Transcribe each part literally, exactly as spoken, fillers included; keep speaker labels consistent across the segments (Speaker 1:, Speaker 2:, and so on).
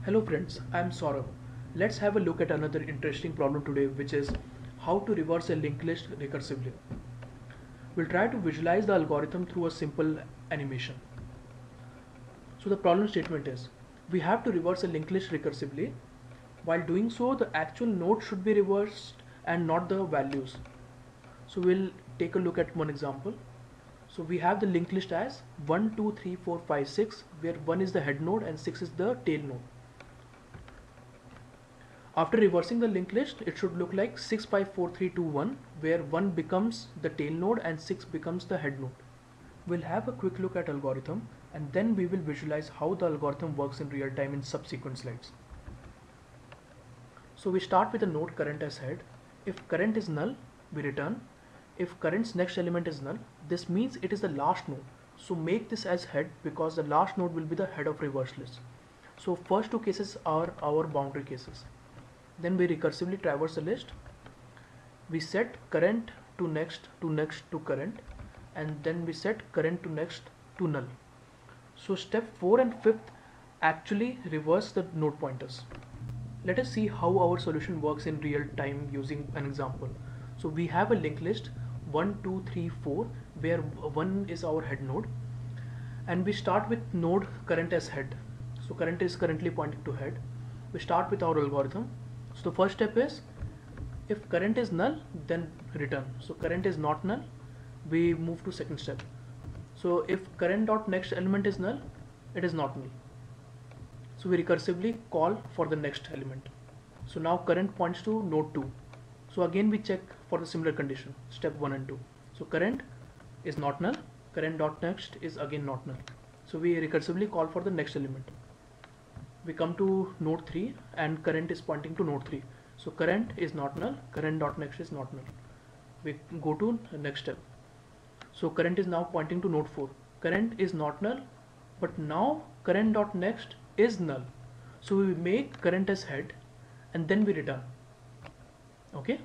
Speaker 1: Hello friends, I am Saurabh. Let's have a look at another interesting problem today, which is how to reverse a linked list recursively. We'll try to visualize the algorithm through a simple animation. So the problem statement is, we have to reverse a linked list recursively. While doing so, the actual node should be reversed and not the values. So we'll take a look at one example. So we have the linked list as one, two, three, four, five, six, where one is the head node and six is the tail node. After reversing the linked list, it should look like six, five, four, three, two, one, where one becomes the tail node and six becomes the head node. We'll have a quick look at algorithm and then we will visualize how the algorithm works in real time in subsequent slides. So we start with the node current as head. If current is null, we return. If current's next element is null, this means it is the last node. So make this as head because the last node will be the head of reverse list. So first two cases are our boundary cases. Then we recursively traverse the list. We set current to next to next to current, and then we set current to next to null. So step four and fifth actually reverse the node pointers. Let us see how our solution works in real time using an example. So we have a linked list one, two, three, four, where one is our head node, and we start with node current as head. So current is currently pointing to head. We start with our algorithm. So the first step is, if current is null, then return. So current is not null, we move to second step. So if current dot next element is null, it is not null. So we recursively call for the next element. So now current points to node two. So again we check for the similar condition, step one and two. So current is not null, current dot next is again not null. So we recursively call for the next element. We come to node three and current is pointing to node three. So current is not null, current dot next is not null. We go to the next step. So current is now pointing to node four. Current is not null, but now current dot next is null. So we make current as head and then we return. Okay.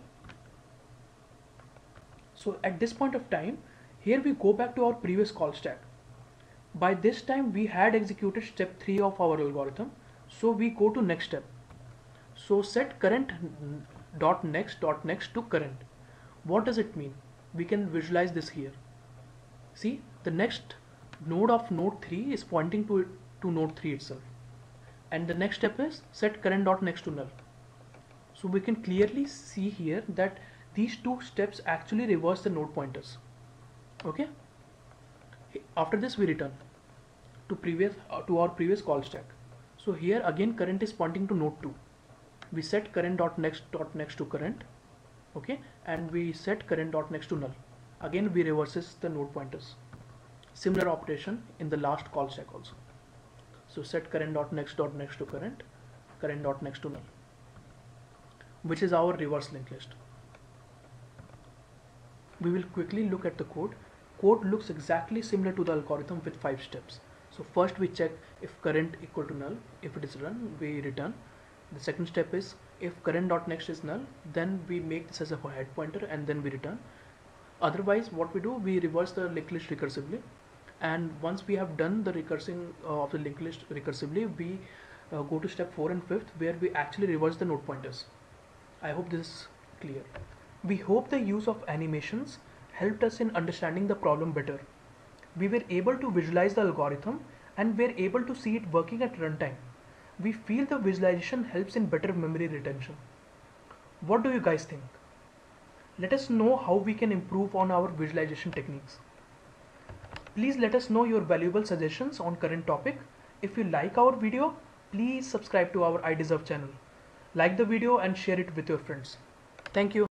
Speaker 1: So at this point of time, here we go back to our previous call stack. By this time we had executed step three of our algorithm. So we go to next step. So set current dot next dot next to current. What does it mean? We can visualize this here. See, the next node of node three is pointing to, to node three itself. And the next step is set current dot next to null. So we can clearly see here that these two steps actually reverse the node pointers. Okay. After this we return to previous uh, to our previous call stack. So here again current is pointing to node two. We set current dot next dot next to current, okay, and we set current dot next to null. Again we reverses the node pointers. Similar operation in the last call stack also. So set current dot next dot next to current, current dot next to null, which is our reverse linked list. We will quickly look at the code. Code looks exactly similar to the algorithm with five steps. So first we check if current equal to null. If it is run, we return. The second step is if current dot next is null, then we make this as a head pointer and then we return. Otherwise what we do, we reverse the linked list recursively, and once we have done the recursing uh, of the linked list recursively, we uh, go to step four and fifth where we actually reverse the node pointers. I hope this is clear. We hope the use of animations helped us in understanding the problem better. We were able to visualize the algorithm and were able to see it working at runtime. We feel the visualization helps in better memory retention. What do you guys think? Let us know how we can improve on our visualization techniques. Please let us know your valuable suggestions on current topic. If you like our video, please subscribe to our I Deserve channel. Like the video and share it with your friends. Thank you.